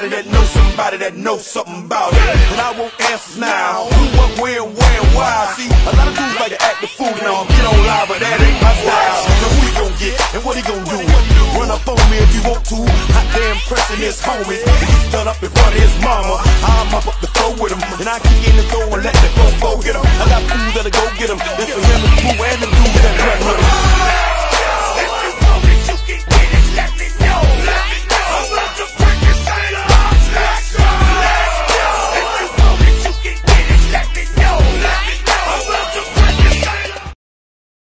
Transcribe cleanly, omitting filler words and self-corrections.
somebody that knows somebody that knows something about it. And I won't answer now. Who, what, where, and why? See, a lot of dudes like to act the fool now. Get on live, but that ain't my style. So who he gon' get and what he gon' do? Run up on me if you want to. Hot damn pressing his homies. He's done up in front of his mama. I'm up the floor with him, and I kick in the door and let the go get him. I got fools that'll go get him. That's for him and Pooh and the dudes that run